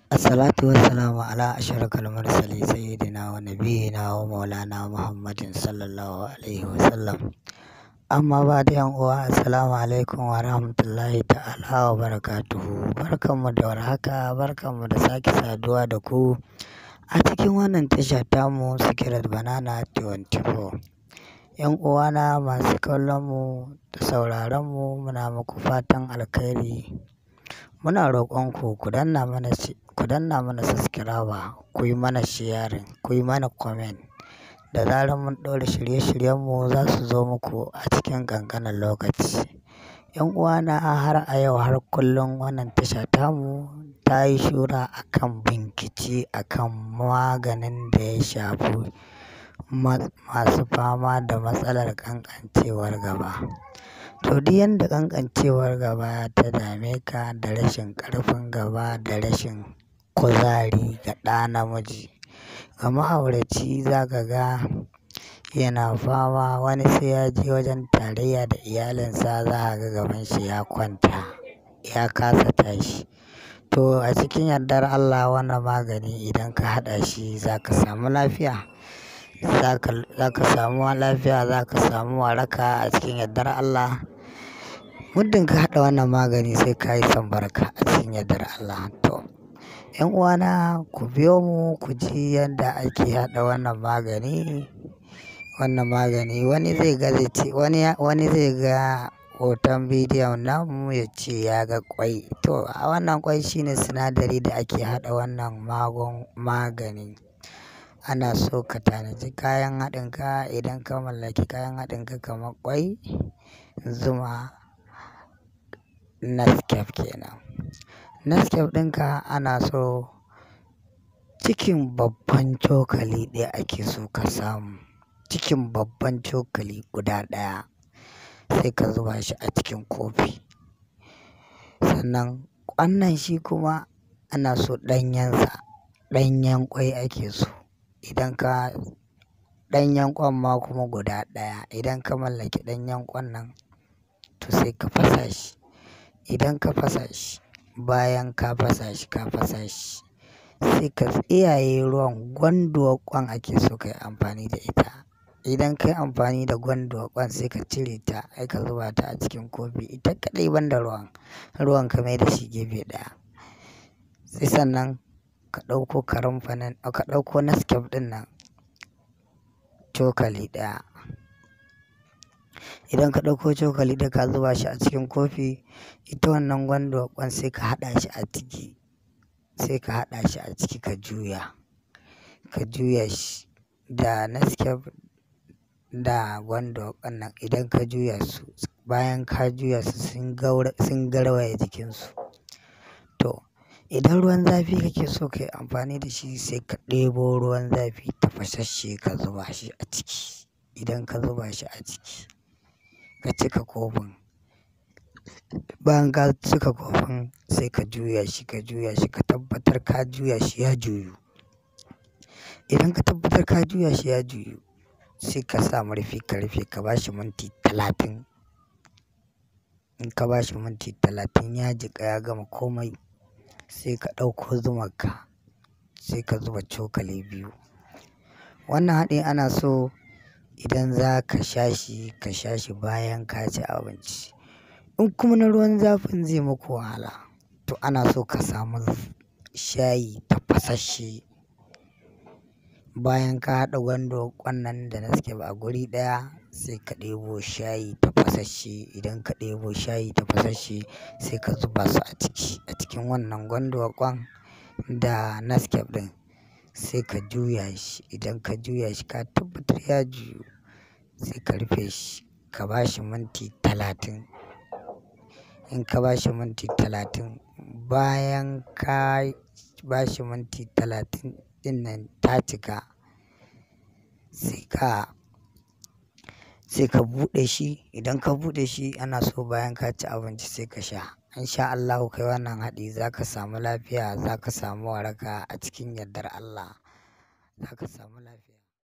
Assalatu wassalamu ala ashrafil mursalin sayyidina wa nabiyyina wa maulana Muhammadin sallallahu alaihi wasallam. Amma ba'du yan uwa, assalamu alaikum wa rahmatullahi ta'ala wa barakatuhu. Barkanmu da warhaka, barkanmu da sake saduwa da ku a cikin wannan tasha tamu Secret Banana 24. Yan uwana masu kallon mu da sauraron mu, muna muku fatan alkhairi. Muna roƙon ku danna mana subscribe, ku yi mana sharing, ku yi mana comment. Da zarar mun ɗora shirye-shiryen mu za su zo muku a cikin ƙanƙanin lokaci. Yan uwana, har a yau har kullum wannan tasha tamu ta yi shura akan bincike akan maganin da ya shafi masu fama da matsalar ƙanƙancewar gaba. To duk yanda ƙanƙancewar gaba ta dame ka, da rashin ƙarfin gaba, da rashin kuzari ga ɗa namiji, ga ma'auraci za ka ga yana fama, wani sai ya je wajen tarayya da iyalinsa za ka ga gaban shi ya kwanta, ya kasa tashi. To a cikin yardar Allah wannan magani idan ka haɗa shi za ka samu lafiya. Za ka samu lafiya, za ka samu waraka a cikin yardar Allah. Muddin ka haɗa wannan magani sai ka yi sambarka a cikin yardar Allah. To yan uwana, ku biyo mu ku ji yadda ake haɗa wannan magani. Wannan magani wani zai ga hoton bidiyon namu ya ce ya ga ƙwai. To a wannan ƙwai shine sinadari da ake haɗa wannan magani. Ana so ka tanaji kayan haɗinka. Idan ka mallaki kayan haɗinka kamar ƙwai, zuma, Nescafe kenan. Nescafe ɗinka ana so cikin babban cokali ɗaya ake so ka samu. Cikin babban cokali guda ɗaya sai ka zuba shi a cikin kofi. Sannan ƙwannan shi kuma ana so ɗanyensa, ɗanyen ƙwai ake so. Ɗanyen ƙwan ma kuma guda ɗaya. Idan ka mallaki ɗanyen ƙwan nan to sai ka fasa shi. Idan ka fasa shi, bayan ka fasa shi sai ka tsiyaye ruwan. Gwanduwar ƙwan ake so ka yi amfani da ita. Idan ka yi amfani da gwanduwar ƙwan sai ka cire ta, sai ka zuba ta a cikin kofi ita kaɗai banda ruwan ka mai da shi gefe ɗaya. Sai sannan ka ɗauko Nescafe ɗin nan cokali ɗaya. Idan ka ɗauko cokali ɗaya ka zuba shi a cikin kofi, ita wannan gwanduwar ƙwan sai ka haɗa shi a ciki. Ka juya shi da Nescafe da gwanduwar ƙwan nan. Idan ka juya su, bayan ka juya su sun garwaye jikinsu. To idan ruwan zafi kake so ka yi amfani da shi sai ka ɗebo ruwan zafi tafasasshe ka zuba shi a ciki. Idan ka zuba shi a ciki, ka cika kofin. Bayan ka cika kofin sai ka juya shi, ka tabbatar ka juya shi ya juyu. Idan ka tabbatar ka juya shi ya juyu sai ka sa murfi ka rufe, ka ba shi minti 30. In ka ba shi minti 30 ya jiƙa ya gama komai, sai ka ɗauko zumarka sai ka zuba cokali 2. Wannan haɗi ana so idan za ka sha shi, ka sha shi bayan ka ci abinci. In kuma na ruwan zafin zai muku wahala, to ana so ka samu shayi tafasasshe. Bayan ka haɗa gwanduwar ƙwan nan da Nescafe a guri ɗaya sai ka ɗebo shayi tafasasshe. Idan ka ɗebo shayi tafasasshe sai ka zuba su a cikin wannan gwanduwar ƙwan da Nescafe ɗin, sai ka juya shi. Idan ka juya shi ka tabbatar ya juyu sai ka rufe shi, ka ba shi minti 30. In ka ba shi minti 30, bayan ka ba shi minti 30 ɗin nan ta cika, sai ka buɗe shi. Idan ka buɗe shi ana so bayan ka ci abinci sai ka sha. In sha Allahu kai wannan haɗi za ka samu lafiya, za ka samu waraka a cikin yardar Allah. Za ka samu lafiya.